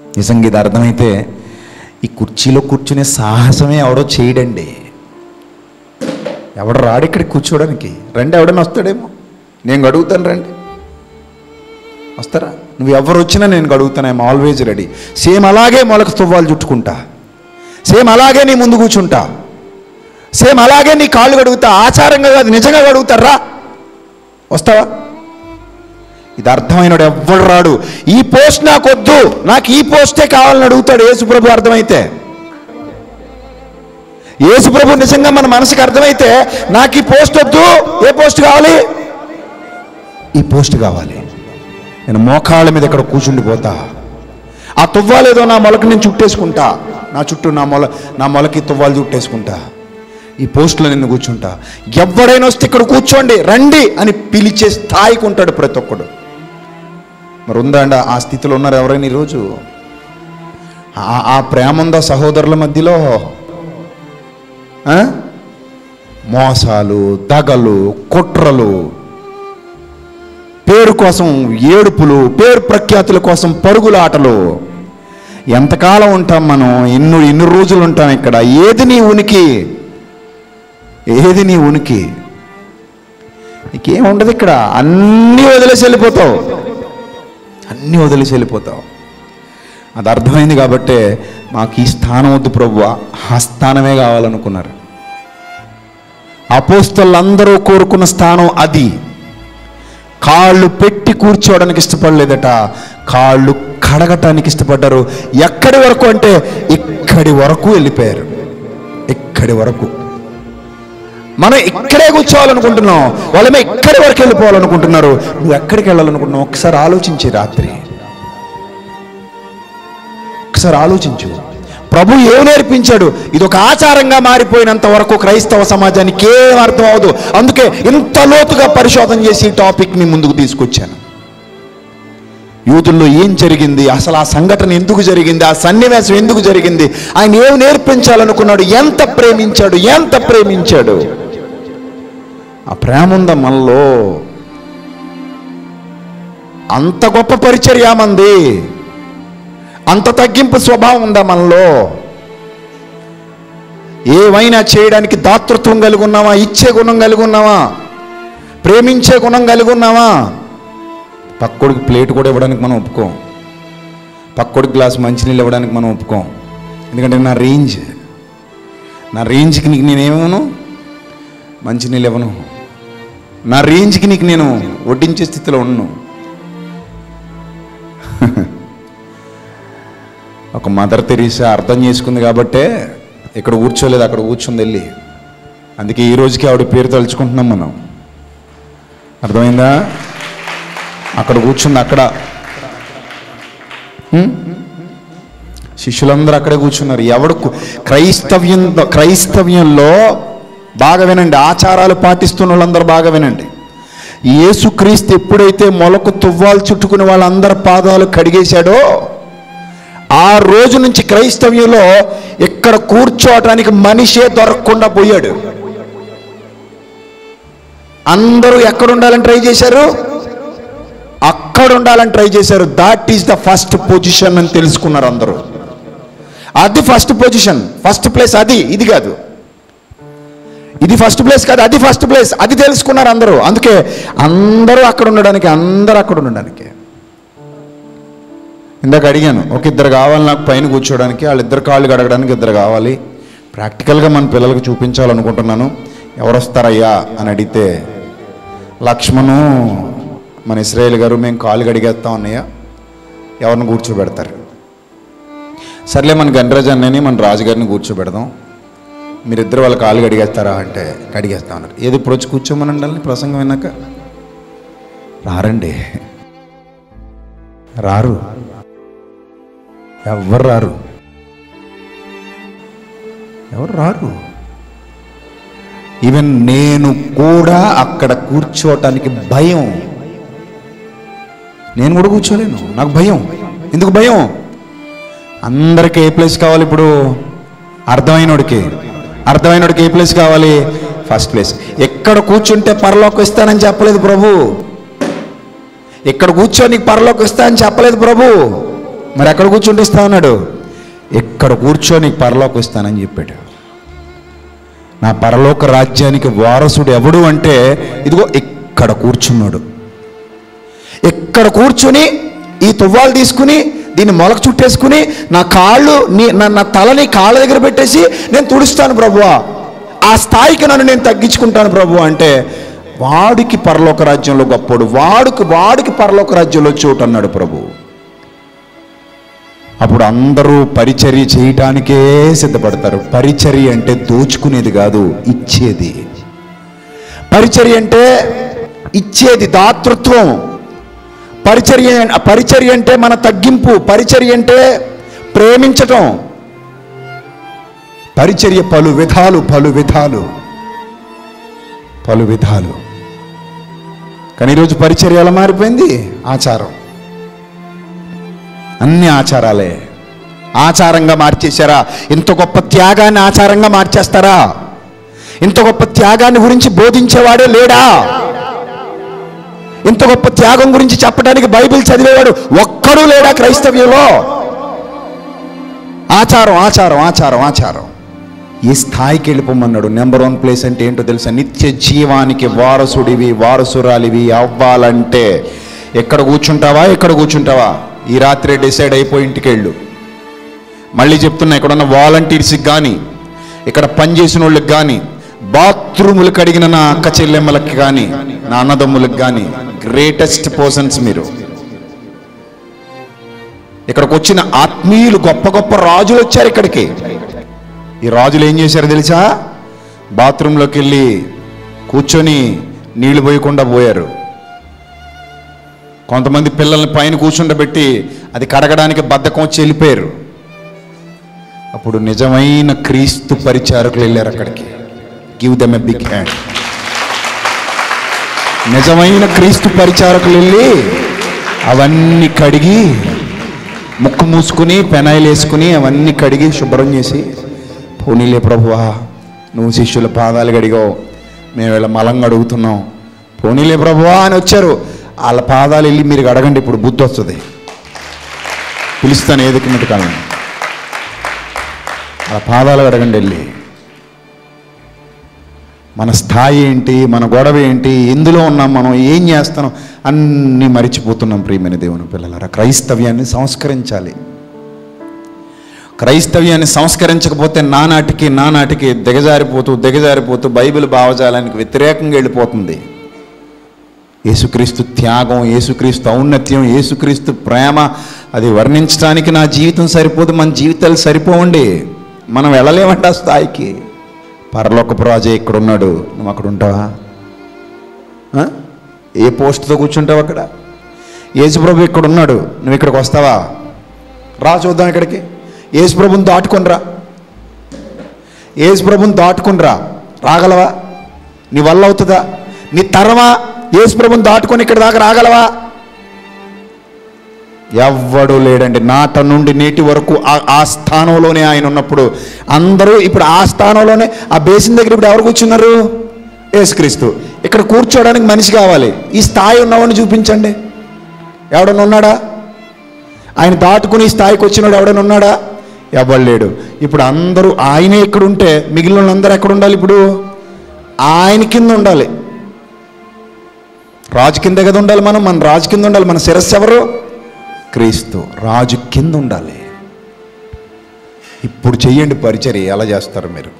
నిజంగా ఇది అర్థమైతే ఈ కుర్చీలో కూర్చునే సాహసమే ఎవడో చేయడండి. ఎవడు రాడు ఇక్కడికి కూర్చోడానికి. రండి, ఎవడన్నా వస్తాడేమో. నేను గడుగుతాను, రండి, వస్తారా? నువ్వు ఎవరు వచ్చినా నేను గడుగుతాను. I'm always ready. సేమ్ అలాగే మొలక తువ్వాలు చుట్టుకుంటా, సేమ్ అలాగే నీ ముందు కూర్చుంటా, సేమ్ అలాగే నీ కాళ్ళు గడుగుతా. ఆచారంగా కాదు, నిజంగా గడుగుతారా? వస్తావా? ఇది అర్థమైనడు ఎవ్వడు రాడు. ఈ పోస్ట్ నాకు వద్దు, నాకు ఈ పోస్టే కావాలని అడుగుతాడు యేసుప్రభు అర్థమైతే. యేసుప్రభు నిజంగా మన మనసుకు అర్థమైతే నాకు ఈ పోస్ట్ వద్దు, ఏ పోస్ట్ కావాలి? ఈ పోస్ట్ కావాలి. నేను మోకాళ్ళ మీద ఇక్కడ కూర్చుండిపోతా. ఆ తువ్వాలేదో నా మొలక నేను చుట్టేసుకుంటా, నా చుట్టూ నా మొలకి తువ్వాలు చుట్టేసుకుంటా. ఈ పోస్టులో నిన్ను కూర్చుంటా. ఎవడైనా వస్తే ఇక్కడ కూర్చోండి, రండి అని పిలిచే స్థాయికి ఉంటాడు ప్రతి ఒక్కడు. మరి ఉందా అండి ఆ స్థితిలో? ఉన్నారు ఎవరైనా ఈరోజు? ఆ ప్రేమ ఉందా సహోదరుల మధ్యలో? మోసాలు, దగలు, కుట్రలు, పేరు కోసం ఏడుపులు, పేరు ప్రఖ్యాతుల కోసం పరుగులాటలు. ఎంతకాలం ఉంటాం మనం? ఎన్ని రోజులు ఉంటాం ఇక్కడ? ఏది నీ ఉనికి? ఏది నీ ఉనికి? నీకేముండదు ఇక్కడ. అన్నీ వదిలేసి వెళ్ళిపోతావు, అన్నీ వదిలేసి వెళ్ళిపోతావు. అది అర్థమైంది కాబట్టే మాకు ఈ స్థానం వద్దు ప్రభువా, ఆ స్థానమే కావాలనుకున్నారు. అపోస్తలులందరూ కోరుకున్న స్థానం అది. కాళ్ళు పెట్టి కూర్చోవడానికి ఇష్టపడలేదట, కాళ్ళు కడగటానికి ఇష్టపడ్డారు. ఎక్కడి వరకు అంటే ఇక్కడి వరకు వెళ్ళిపోయారు. ఇక్కడి వరకు. మనం ఇక్కడే కూర్చోవాలనుకుంటున్నాం, వాళ్ళేమో ఇక్కడి వరకు వెళ్ళిపోవాలనుకుంటున్నారు. నువ్వు ఎక్కడికి వెళ్ళాలనుకుంటున్నావు? ఒకసారి ఆలోచించి రాత్రి, ఒకసారి ఆలోచించు. ప్రభు ఏం నేర్పించాడు? ఇది ఒక ఆచారంగా మారిపోయినంత వరకు క్రైస్తవ సమాజానికి ఏం అర్థం అవదు. అందుకే ఇంత లోతుగా పరిశోధన చేసి ఈ టాపిక్ని ముందుకు తీసుకొచ్చాను. యూదుల్లో ఏం జరిగింది, అసలు ఆ సంఘటన ఎందుకు జరిగింది, ఆ సన్నివేశం ఎందుకు జరిగింది, ఆయన ఏం నేర్పించాలనుకున్నాడు, ఎంత ప్రేమించాడు, ఎంత ప్రేమించాడు. ఆ ప్రేమ ఉందా మనలో? అంత గొప్ప పరిచర్య మంది, అంత తగ్గింపు స్వభావం ఉందా మనలో? ఏవైనా చేయడానికి దాతృత్వం కలిగి ఉన్నావా? ఇచ్చే గుణం కలిగి ఉన్నావా? ప్రేమించే గుణం కలిగి ఉన్నావా? పక్కోడికి ప్లేట్ కూడా ఇవ్వడానికి మనం ఒప్పుకోం, పక్కోడికి గ్లాస్ మంచినీళ్ళు ఇవ్వడానికి మనం ఒప్పుకోం. ఎందుకంటే నా రేంజ్కి నీకు నేనేమను మంచినీళ్ళు ఇవ్వను, నా రేంజ్కి నీకు నేను వడ్డించే స్థితిలో ఉండను. ఒక మదర్ తెరీసా అర్థం చేసుకుంది కాబట్టే ఇక్కడ కూర్చోలేదు, అక్కడ కూర్చుంది వెళ్ళి. అందుకే ఈ రోజుకి ఆవిడ పేరు తలుచుకుంటున్నాం మనం. అర్థమైందా? అక్కడ కూర్చుంది. అక్కడ శిష్యులందరూ అక్కడే కూర్చున్నారు. ఎవడు క్రైస్తవ్యంలో బాగా వినండి, ఆచారాలు పాటిస్తున్న వాళ్ళందరూ బాగా వినండి. యేసుక్రీస్తు ఎప్పుడైతే మొలకు తువ్వాలు చుట్టుకుని వాళ్ళందరి పాదాలు కడిగేశాడో ఆ రోజు నుంచి క్రైస్తవ్యంలో ఇక్కడ కూర్చోవటానికి మనిషే దొరకకుండా పోయాడు. అందరూ ఎక్కడ ఉండాలని ట్రై చేశారు? అక్కడ ఉండాలని ట్రై చేశారు. That is the first position అని తెలుసుకున్నారు అందరూ. అది ఫస్ట్ పొజిషన్, ఫస్ట్ ప్లేస్ అది, ఇది కాదు. ఇది ఫస్ట్ ప్లేస్ కాదు, అది ఫస్ట్ ప్లేస్, అది తెలుసుకున్నారు అందరూ. అందుకే అందరూ అక్కడ ఉండడానికి, అందరూ అక్కడ ఉండడానికి. ఇందాక అడిగాను, ఒక ఇద్దరు కావాలి నాకు పైన కూర్చోడానికి, వాళ్ళిద్దరు కాళ్ళు కడగడానికి ఇద్దరు కావాలి. ప్రాక్టికల్గా మన పిల్లలకు చూపించాలనుకుంటున్నాను. ఎవరు వస్తారయ్యా అని అడిగితే లక్ష్మణు, మన ఇస్రాయేల్ గారు, మేము కాళ్ళు కడిగేస్తాం అన్నయ్య, ఎవరిని కూర్చోబెడతారు? సర్లే మన గణరాజు అన్నయ్యని మన రాజుగారిని కూర్చోబెడదాం, మీరిద్దరు వాళ్ళ కాళ్ళు కడిగేస్తారా అంటే కడిగేస్తా అన్నారు. ఏది ఇప్పుడు వచ్చి కూర్చోమనండి వాళ్ళని ప్రసంగం విన్నాక? రారండి, రారు, ఎవరు రారు, ఎవరు రారు. ఈవెన్ నేను కూడా అక్కడ కూర్చోవటానికి భయం. నేను కూడా కూర్చోలేను, నాకు భయం. ఎందుకు భయం? అందరికీ ఏ ప్లేస్ కావాలి? ఇప్పుడు అర్థమైనోడికి ఏ ప్లేస్ కావాలి? First place. ఎక్కడ కూర్చుంటే పరలోకి వస్తానని చెప్పలేదు ప్రభు. ఇక్కడ కూర్చొని పరలోకి వస్తానని చెప్పలేదు ప్రభు. మరి ఎక్కడ కూర్చుంటే ఇస్తా అన్నాడు? ఇక్కడ కూర్చొని పరలోకి ఇస్తానని చెప్పాడు. నా పరలోక రాజ్యానికి వారసుడు ఎవడు అంటే ఇదిగో ఇక్కడ కూర్చున్నాడు. ఇక్కడ కూర్చుని ఈ తువ్వాలు తీసుకుని దీన్ని మొలకు చుట్టేసుకుని నా కాళ్ళు నా తలని కాళ్ళ దగ్గర పెట్టేసి నేను తుడుస్తాను ప్రభువా, ఆ స్థాయికి నన్ను నేను తగ్గించుకుంటాను ప్రభు అంటే వాడికి పరలోక రాజ్యంలో గొప్పడు, వాడికి పరలోక రాజ్యంలో చోటు అన్నాడు ప్రభు. అప్పుడు అందరూ పరిచర్య చేయటానికే సిద్ధపడతారు. పరిచర్య అంటే దోచుకునేది కాదు, ఇచ్చేది. పరిచర్య అంటే ఇచ్చేది, దాతృత్వం. పరిచర్య అంటే మన తగ్గింపు. పరిచర్య అంటే ప్రేమించటం. పరిచర్య పలు విధాలు. కానీ ఈరోజు పరిచర్య ఎలా మారిపోయింది? ఆచారం. అన్ని ఆచారాలే. ఆచారంగా మార్చేశారా? ఇంత గొప్ప త్యాగాన్ని ఆచారంగా మార్చేస్తారా? ఇంత గొప్ప త్యాగాన్ని గురించి బోధించేవాడే లేడా? ఇంత గొప్ప త్యాగం గురించి చెప్పడానికి బైబిల్ చదివేవాడు ఒక్కడూ లేడా క్రైస్తవ్యంలో? ఆచారం. ఈ స్థాయికి వెళ్ళిపోమన్నాడు. నెంబర్ 1 ప్లేస్ అంటే ఏంటో తెలుసా? నిత్య జీవానికి వారసుడివి, వారసురాలివి అవ్వాలంటే ఎక్కడ కూర్చుంటావా? ఈ రాత్రి డిసైడ్ అయిపోయి ఇంటికి వెళ్ళు. మళ్ళీ చెప్తున్నా, ఇక్కడ ఉన్న వాలంటీర్స్కి కానీ, ఇక్కడ పనిచేసిన వాళ్ళకి కానీ, బాత్రూములు కడిగిన నా అక్క చెల్లెమ్మలకి కానీ, నా అన్నదమ్ములకు కానీ గ్రేటెస్ట్ పర్సన్స్ మీరు. ఇక్కడికి వచ్చిన ఆత్మీయులు, గొప్ప రాజులు వచ్చారు ఇక్కడికి. ఈ రాజులు ఏం చేశారు తెలుసా? బాత్రూంలోకి వెళ్ళి కూర్చొని నీళ్లు పోయకుండా పోయారు. కొంతమంది పిల్లల్ని పైన కూర్చుండబెట్టి అది కడగడానికి బద్ధకం వచ్చి వెళ్ళిపోయారు. అప్పుడు నిజమైన క్రీస్తు పరిచారకులు వెళ్ళారు అక్కడికి. Give them a big hand. నిజమైన క్రీస్తు పరిచారకులు వెళ్ళి అవన్నీ కడిగి, ముక్కు మూసుకుని పెనాయిలు వేసుకుని అవన్నీ కడిగి శుభ్రం చేసి, పోనీలే ప్రభువా, నువ్వు శిష్యుల పాదాలు కడిగావు, మేము ఇలా మలంగా అడుగుతున్నాం, పోనీలే ప్రభువా అని వచ్చారు. వాళ్ళ పాదాలు వెళ్ళి మీరు అడగండి, ఇప్పుడు బుద్ధి వస్తుంది. పిలుస్తాను ఏదికి కాలం. వాళ్ళ పాదాలు అడగండి వెళ్ళి. మన స్థాయి ఏంటి, మన గొడవ ఏంటి, ఎందులో ఉన్నాం, మనం ఏం చేస్తున్నాం అన్నీ మరిచిపోతున్నాం. ప్రియమైన దేవుని పిల్లలారా, క్రైస్తవ్యాన్ని సంస్కరించాలి. క్రైస్తవ్యాన్ని సంస్కరించకపోతే నానాటికి దిగజారిపోతూ బైబిల్ భావజాలానికి వ్యతిరేకంగా వెళ్ళిపోతుంది. యేసుక్రీస్తు త్యాగం, యేసుక్రీస్తు ఔన్నత్యం, యేసుక్రీస్తు ప్రేమ అది వర్ణించడానికి నా జీవితం సరిపోదు, మన జీవితాలు సరిపోవండి. మనం వెళ్ళలేమంట ఆ స్థాయికి. పరలోకపు రాజే ఇక్కడ ఉన్నాడు, నువ్వు అక్కడ ఉంటావా? ఏ పోస్ట్తో కూర్చుంటావు అక్కడ? యేసుప్రభు ఇక్కడ ఉన్నాడు, నువ్వు ఇక్కడికి వస్తావా? రా చూద్దాం ఇక్కడికి. యేసుప్రభుని దాటుకుని రా. రాగలవా? నీ వల్ల అవుతుందా? నీ తరమా యేసుప్రభుని దాటుకొని ఇక్కడ దాకా రాగలవా? ఎవ్వడూ లేడండి. నాట నుండి నేటి వరకు ఆ స్థానంలోనే ఆయన ఉన్నప్పుడు అందరూ ఇప్పుడు ఆ స్థానంలోనే, ఆ బేసిన్ దగ్గర ఇప్పుడు ఎవరు కూర్చున్నారు? యేసుక్రీస్తు. ఇక్కడ కూర్చోవడానికి మనిషి కావాలి. ఈ స్థాయి ఉన్నవాడిని చూపించండి. ఎవడన్నా ఉన్నాడా? ఆయన దాటుకుని ఈ స్థాయికి వచ్చినాడు ఎవడన్నా ఉన్నాడా? ఎవడు లేడు. ఇప్పుడు అందరూ ఆయనే ఇక్కడ ఉంటే మిగిలిన వాళ్ళందరూ ఎక్కడ ఉండాలి? ఇప్పుడు ఆయన కింద ఉండాలి. రాజు కింద కదా ఉండాలి. మన రాజు కింద ఉండాలి. మన శిరస్సు ఎవరు? క్రీస్తు. రాజు కింద ఉండాలి. ఇప్పుడు చెయ్యండి పరిచర్య. ఎలా చేస్తారు మీరు?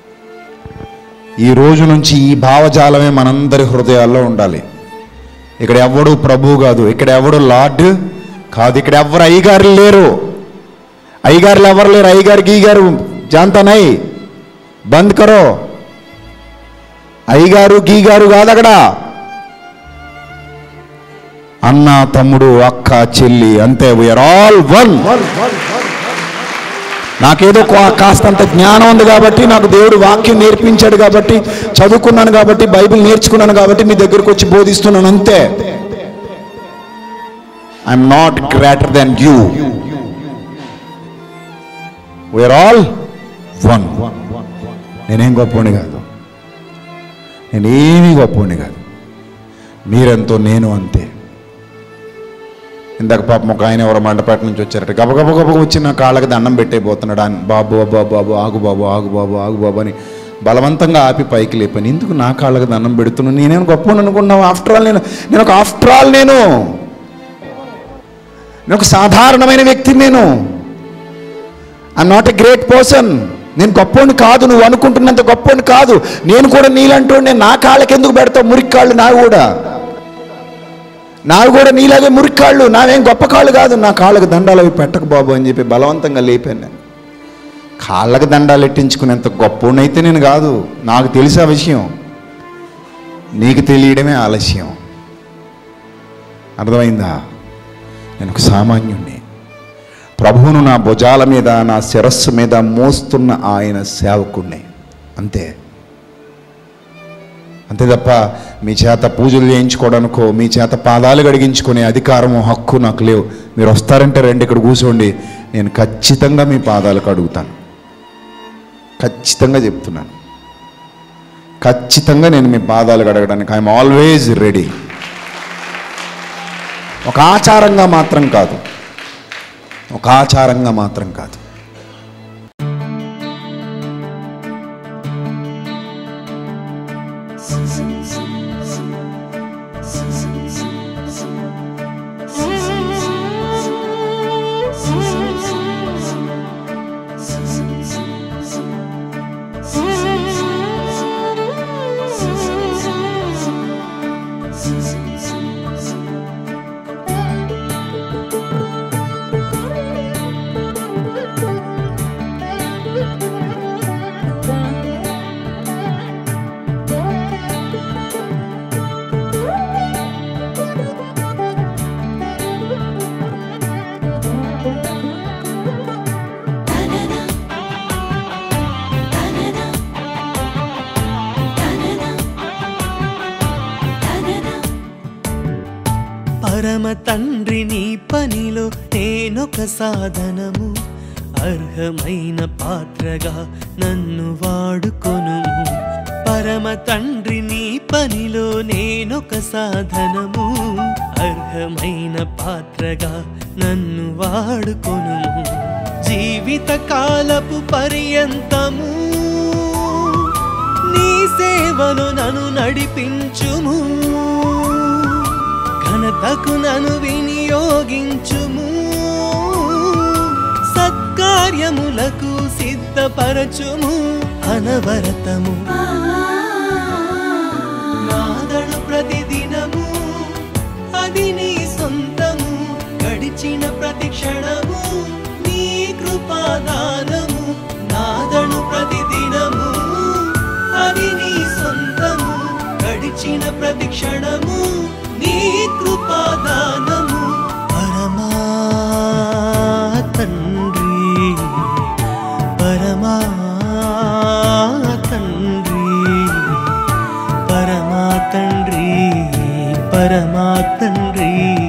ఈ రోజు నుంచి ఈ భావజాలమే మనందరి హృదయాల్లో ఉండాలి. ఇక్కడ ఎవడు ప్రభువు కాదు, ఇక్కడ ఎవడు లార్డ్ కాదు, ఇక్కడ ఎవరు అయ్యగారు లేరు. అయ్యగారులు ఎవరు లేరు. అయ్యగారు గీగారు జాంతా నై, బంద్ కరో. అయ్యగారు గీగారు కాదు అక్కడ. అన్న, తమ్ముడు, అక్క, చెల్లి, అంతే. We're all one. నాకేదో కాస్తంత జ్ఞానం ఉంది కాబట్టి, నాకు దేవుడు వాక్యం నేర్పించాడు కాబట్టి, చదువుకున్నాను కాబట్టి, బైబిల్ నేర్చుకున్నాను కాబట్టి మీ దగ్గరకు వచ్చి బోధిస్తున్నాను అంతే. I'm not greater than you. We're all one. నేనేం గొప్పవాణ్ణి కాదు, నేనేమీ గొప్పవాణ్ణి కాదు. మీరెంతో నేను అంతే. ఇందాక పాపం ఒక ఆయన ఎవరో మండపేట నుంచి వచ్చారట, గబగబ వచ్చి నా కాళ్ళకి దండం పెట్టయిపోతున్నాడు. ఆయన బాబు బాబు ఆగు బాబు ఆగు బాబు ఆగు బాబు అని బలవంతంగా ఆపి పైకి లేపాను. ఎందుకు నా కాళ్ళకి దండం పెడుతున్నాను? నేనేం గొప్ప అనుకున్నావు? ఆఫ్టర్ ఆల్ నేను ఒక సాధారణమైన వ్యక్తిని. I'm not a great person. నేను గొప్పని కాదు, నువ్వు అనుకుంటున్నంత గొప్పని కాదు. నేను కూడా నీలంటూ నా కాళ్ళకి ఎందుకు పెడతావు? మురికాళ్ళు నావి కూడా నీలాగే మురికాళ్ళు, నావేం గొప్ప కాళ్ళు కాదు. నా కాళ్ళకి దండాలు అవి పెట్టక బాబు అని చెప్పి బలవంతంగా లేపాను. నేను కాళ్ళకి దండాలు ఎట్టించుకునేంత గొప్పనైతే నేను కాదు. నాకు తెలిసే విషయం, నీకు తెలియడమే ఆలస్యం. అర్థమైందా? నేను ఒక సామాన్యుణ్ణి. ప్రభువును నా భుజాల మీద, నా శిరస్సు మీద మోస్తున్న ఆయన సేవకుణ్ణి. అంతే తప్ప మీ చేత పూజలు చేయించుకోవడానికో, మీ చేత పాదాలు గడిగించుకునే అధికారము, హక్కు నాకు లేవు. మీరు వస్తారంటే రండి, ఇక్కడ కూర్చోండి, నేను ఖచ్చితంగా మీ పాదాలు కడుగుతాను. ఖచ్చితంగా చెప్తున్నాను, ఖచ్చితంగా నేను మీ పాదాలు కడగడానికి ఐఎమ్ ఆల్వేజ్ రెడీ. ఒక ఆచారంగా మాత్రం కాదు. పరమ తండ్రి నీ పనిలో నేనొక సాధనము, అర్హమైన పాత్రగా నన్ను వాడుకొను. పరమ తండ్రి నీ పనిలో నేనొక సాధనము, అర్హమైన పాత్రగా నన్ను వాడుకొను. జీవిత కాలపు పర్యంతము నీ సేవను నన్ను నడిపించుము, ఘనతకు నన్ను వినియోగించుము, సత్కార్యములకు సిద్ధపరచుము. అనవరతము నాదడు ప్రతిదినము, అది నీ సొంతము. గడిచిన ప్రతి క్షణము నీ కృపాదానము. నాదడు ప్రతిదినము, అది నీ సొంతము. గడిచిన ప్రతి క్షణము నీ కృపాదానము. పరమా తండ్రి, పరమా తండ్రి, పరమా తండ్రి, పరమా తండ్రి.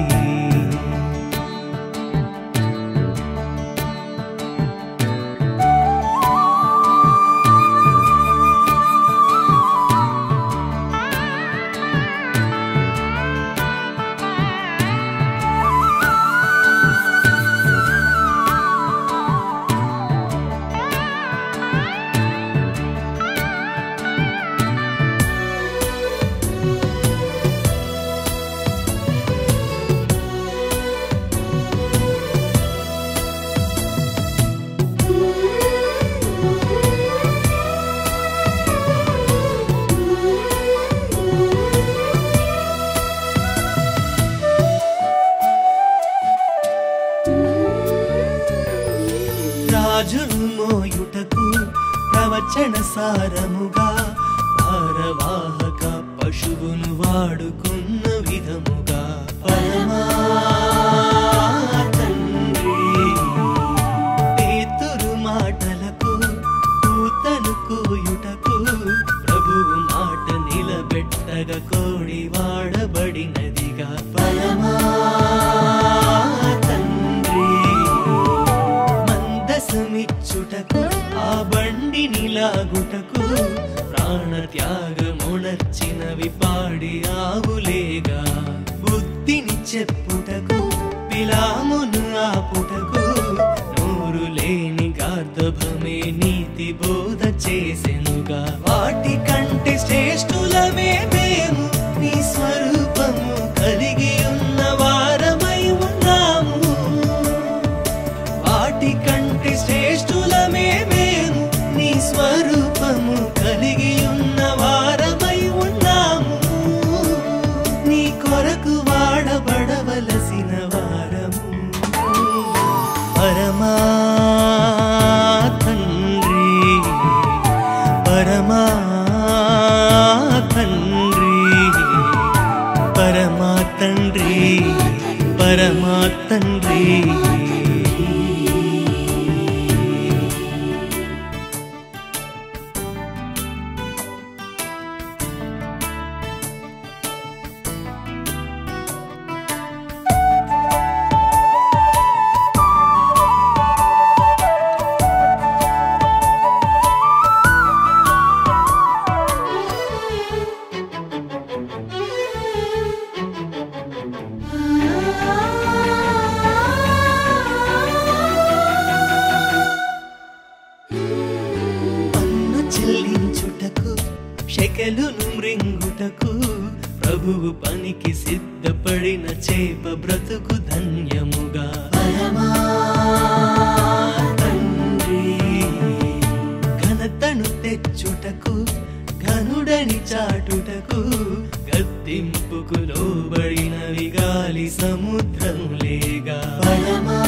రాజును మోయుటకు ప్రవచన సారముగా, భారవాహక పశువును వాడుకున్న విధముగా. పరమా తండ్రి, పేతురు మాటలకు కూతను కూయుటకు, ప్రభువు మాట నిలబెట్టగా కోడి వాడబడినదిగా. పరమా మిచ్చుటకు, ఆ బండిని లాగుటకు, ప్రాణ త్యాగమునర్చినవి పాడి ఆవులేగా. బుద్ధిని చెప్పుట బిలామును ఆపుటకు నోరు లేని గార్ధభమే నీతి బోధ చేసెనుగా. వాటి కంటే శ్రేష్ఠులమే మేము నీ స్వరూపము కలిగి ఉన్న వారమై ఉన్నాము. వాటి కంటే శ్రేష్ఠులమే మేము నీ స్వరూపము కలిగి ఉన్న వారమై ఉన్నాము. నీ కొరకు వాడబడవలసిన వారము. పరమా తండ్రి, పరమా తండ్రి, పరమా తండ్రి, పరమా తండ్రి. చెల్లించుటకు శకెలును మృంగుటకు ప్రభువు పనికి సిద్ధపడిన చేప బ్రతుకు ధన్యముగా. పరమా తండ్రి, ఘనతను తెచ్చుటకు ఘనుడని చాటుటకు గద్దింపుకు లోబడినవి గాలి సముద్రములేగా. పరమా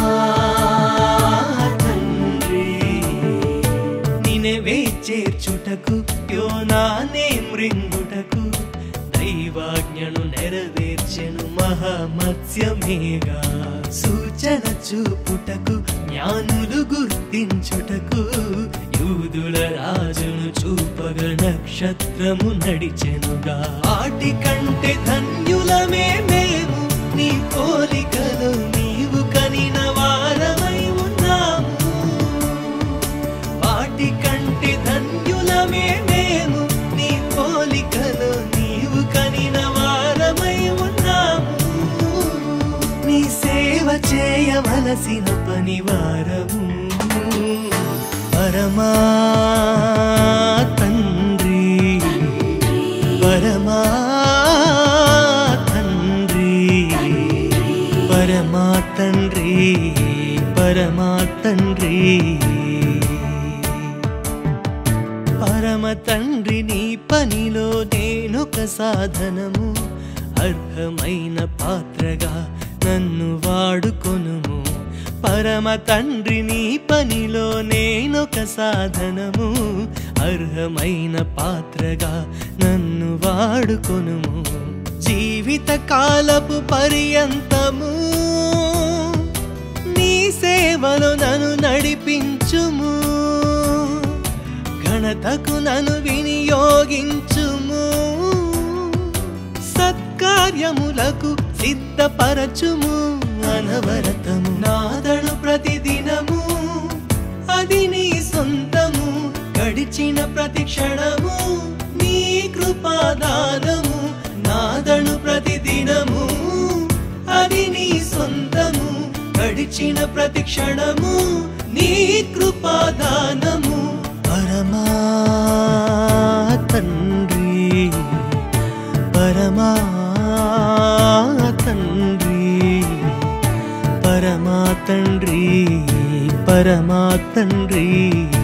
చేర్చుటకు యోనానే మృంగుటకు దైవాజ్ఞను నెరవేర్చెను మహామత్స్యమేగా. సూచన చూపుటకు జ్ఞానులు గుర్తించుటకు యూదుల రాజును చూపగ నక్షత్రము నడిచెనుగా. వాటి కంటే ధన్యులమే మేము నీ పోలికలో నీవు కనిన వారమై ఉన్నాము. వాటి కంటే ధన్యులమే మేము నీ పోలికలో నీవు కనిన వారమై ఉన్నాము. నీ సేవ చేయవలసిన పనివారము. పరమా తండ్రి, పరమా తండ్రి, పరమా తండ్రి, పరమా తండ్రి. పరమ తండ్రి నీ పనిలో నేనొక సాధనము. అర్హమైన పాత్రగా నన్ను వాడుకొనుము. పరమ తండ్రి నీ పనిలో నేనొక సాధనము. అర్హమైన పాత్రగా నన్ను వాడుకొనుము. జీవిత కాలపు పర్యంతము నీ సేవలో నన్ను నడిపించుము. ఘనతకు నన్ను వినియోగించుము. సత్కార్యములకు సిద్ధపరచుము. అనవరతము నాదడు ప్రతిదినము అది నీ సొంతము. గడిచిన ప్రతి క్షణము నీ కృపాదానము. నాదడు ప్రతిదినము అది నీ సొంతము. గడిచిన ప్రతి క్షణము నీ కృపాదానము. పరమా తండ్రి, పరమా తండ్రి, పరమా తండ్రి, పరమా తండ్రి.